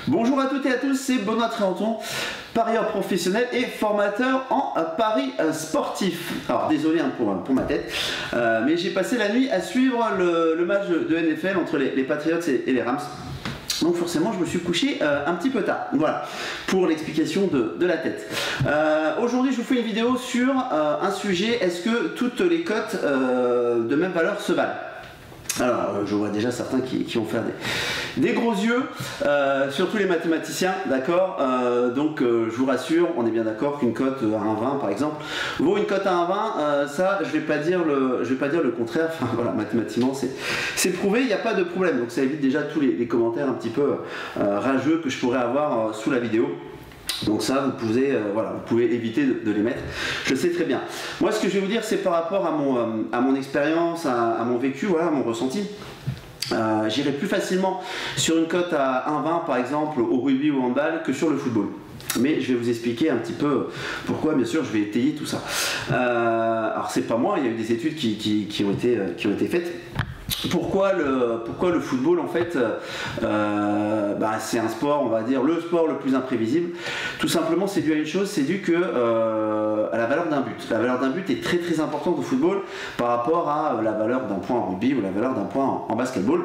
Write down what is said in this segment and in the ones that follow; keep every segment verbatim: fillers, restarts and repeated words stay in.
Bonjour à toutes et à tous, c'est Benoît Tréanton, parieur professionnel et formateur en paris sportif. Alors désolé hein, pour, pour ma tête, euh, mais j'ai passé la nuit à suivre le, le match de N F L entre les, les Patriots et, et les Rams. Donc forcément je me suis couché euh, un petit peu tard. Voilà pour l'explication de, de la tête. Euh, Aujourd'hui je vous fais une vidéo sur euh, un sujet: est-ce que toutes les cotes euh, de même valeur se valent? Alors, je vois déjà certains qui, qui vont faire des, des gros yeux, euh, surtout les mathématiciens, d'accord. euh, Donc, euh, je vous rassure, on est bien d'accord qu'une cote à un virgule vingt, par exemple, vaut une cote à un virgule vingt. Euh, ça, je vais pas dire le, je vais pas dire le contraire. Enfin, voilà, mathématiquement, c'est prouvé, il n'y a pas de problème. Donc, ça évite déjà tous les, les commentaires un petit peu euh, rageux que je pourrais avoir euh, sous la vidéo. Donc ça, vous pouvez, euh, voilà, vous pouvez éviter de, de les mettre. Je sais très bien. Moi, ce que je vais vous dire, c'est par rapport à mon, euh, à mon expérience, à, à mon vécu, voilà, à mon ressenti. Euh, J'irai plus facilement sur une cote à un virgule vingt, par exemple, au rugby ou au handball, que sur le football. Mais je vais vous expliquer un petit peu pourquoi, bien sûr, je vais étayer tout ça. Euh, alors, c'est pas moi, il y a eu des études qui, qui, qui, ont, été, qui ont été faites. Pourquoi le, pourquoi le football, en fait, euh, bah, c'est un sport, on va dire, le sport le plus imprévisible. Tout simplement, c'est dû à une chose, c'est dû que, euh, à la valeur d'un but. La valeur d'un but est très très importante au football par rapport à la valeur d'un point en rugby ou la valeur d'un point en, en basketball.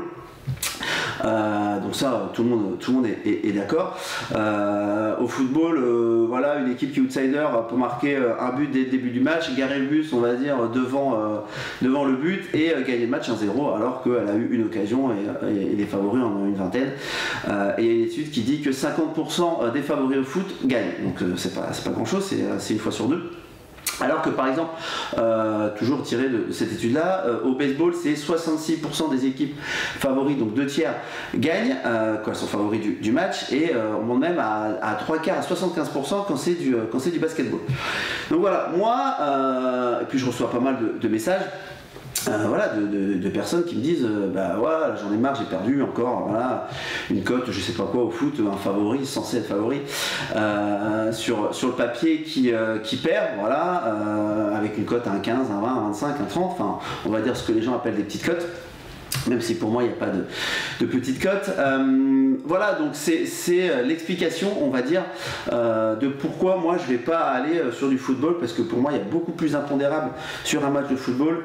Euh, donc ça, tout le monde, tout le monde est, est, est d'accord. Euh, au football, euh, voilà, une équipe qui est outsider peut marquer un but dès le début du match, garer le bus, on va dire, devant, euh, devant le but et euh, gagner le match un zéro alors qu'elle a eu une occasion et, et, et les favoris en ont une vingtaine. Euh, et il y a une étude qui dit que cinquante pour cent des favoris au foot gagnent. Donc euh, c'est pas, c'est pas grand chose, c'est une fois sur deux. Alors que par exemple, euh, toujours tiré de cette étude-là, euh, au baseball, c'est soixante-six pour cent des équipes favorites, donc deux tiers, gagnent euh, quand elles sont favoris du, du match, et euh, on monte même à, à trois quarts, à soixante-quinze pour cent quand c'est du, quand c'est du basketball. Donc voilà, moi, euh, et puis je reçois pas mal de, de messages. Euh, voilà, de, de, de personnes qui me disent euh, bah voilà, j'en ai marre, j'ai perdu encore voilà, une cote, je sais pas quoi au foot, un favori, censé être favori, euh, sur, sur le papier qui, euh, qui perd, voilà, euh, avec une cote à un quinze, un vingt, un vingt-cinq, un trente, enfin on va dire ce que les gens appellent des petites cotes. Même si pour moi il n'y a pas de, de petite cote. Euh, voilà, donc c'est l'explication, on va dire, euh, de pourquoi moi je ne vais pas aller sur du football, parce que pour moi il y a beaucoup plus impondérable sur un match de football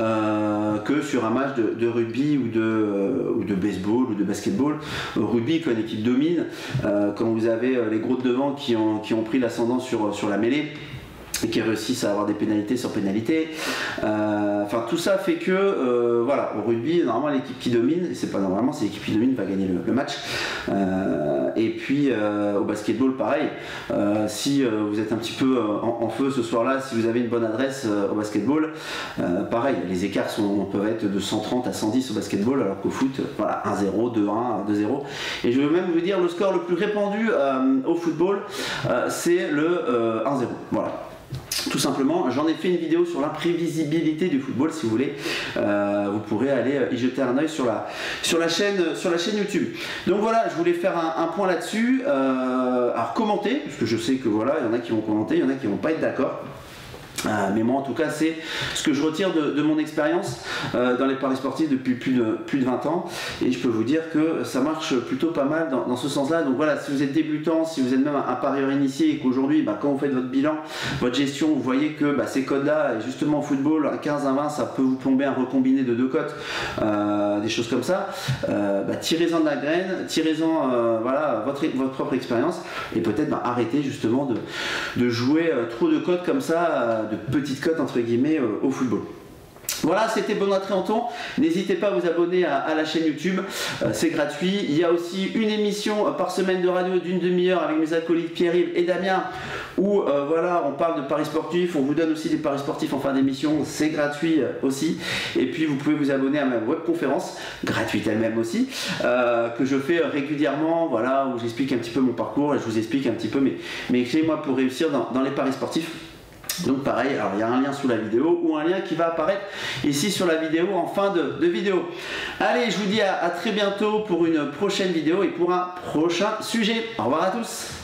euh, que sur un match de, de rugby ou de, euh, ou de baseball ou de basketball. Au rugby, quand une équipe domine, euh, quand vous avez les gros de devant qui ont, qui ont pris l'ascendant sur, sur la mêlée, et qui réussissent à avoir des pénalités sur pénalités. Euh, enfin, tout ça fait que, euh, voilà, au rugby, normalement, l'équipe qui domine, et c'est pas normalement, c'est l'équipe qui domine va gagner le, le match. Euh, et puis, euh, au basketball, pareil. Euh, si euh, vous êtes un petit peu en, en feu ce soir-là, si vous avez une bonne adresse euh, au basketball, euh, pareil, les écarts sont, peuvent être de cent trente à cent dix au basketball, alors qu'au foot, voilà, un zéro, deux un, deux zéro. Et je veux même vous dire, le score le plus répandu euh, au football, euh, c'est le euh, un zéro. Voilà. Tout simplement, j'en ai fait une vidéo sur l'imprévisibilité du football, si vous voulez, euh, vous pourrez aller y jeter un oeil sur la, sur la, chaîne, sur la chaîne YouTube. Donc voilà, je voulais faire un, un point là-dessus. Euh, alors commentez, parce que je sais que voilà, il y en a qui vont commenter, il y en a qui vont pas être d'accord. Euh, mais moi en tout cas c'est ce que je retire de, de mon expérience euh, dans les paris sportifs depuis plus de, plus de vingt ans, et je peux vous dire que ça marche plutôt pas mal dans, dans ce sens là. Donc voilà, si vous êtes débutant, si vous êtes même un, un parieur initié et qu'aujourd'hui bah, quand vous faites votre bilan, votre gestion, vous voyez que bah, ces codes là, et justement au football, un quinze, un vingt, ça peut vous plomber un recombiné de deux cotes, euh, des choses comme ça, euh, bah, tirez-en de la graine, tirez-en euh, voilà, votre, votre propre expérience, et peut-être bah, arrêtez justement de, de jouer euh, trop de codes comme ça, euh, de petites cotes entre guillemets euh, au football. Voilà, c'était Benoît Tréanton. N'hésitez pas à vous abonner à, à la chaîne YouTube, euh, c'est gratuit. Il y a aussi une émission euh, par semaine de radio d'une demi-heure avec mes acolytes Pierre-Yves et Damien, où euh, voilà, on parle de paris sportifs, on vous donne aussi des paris sportifs en fin d'émission, c'est gratuit euh, aussi. Et puis vous pouvez vous abonner à ma webconférence, gratuite elle-même aussi, euh, que je fais régulièrement, voilà, où j'explique un petit peu mon parcours et je vous explique un petit peu mes, mes clés moi pour réussir dans, dans les paris sportifs. Donc pareil, alors il y a un lien sous la vidéo ou un lien qui va apparaître ici sur la vidéo en fin de, de vidéo. Allez, je vous dis à, à très bientôt pour une prochaine vidéo et pour un prochain sujet. Au revoir à tous.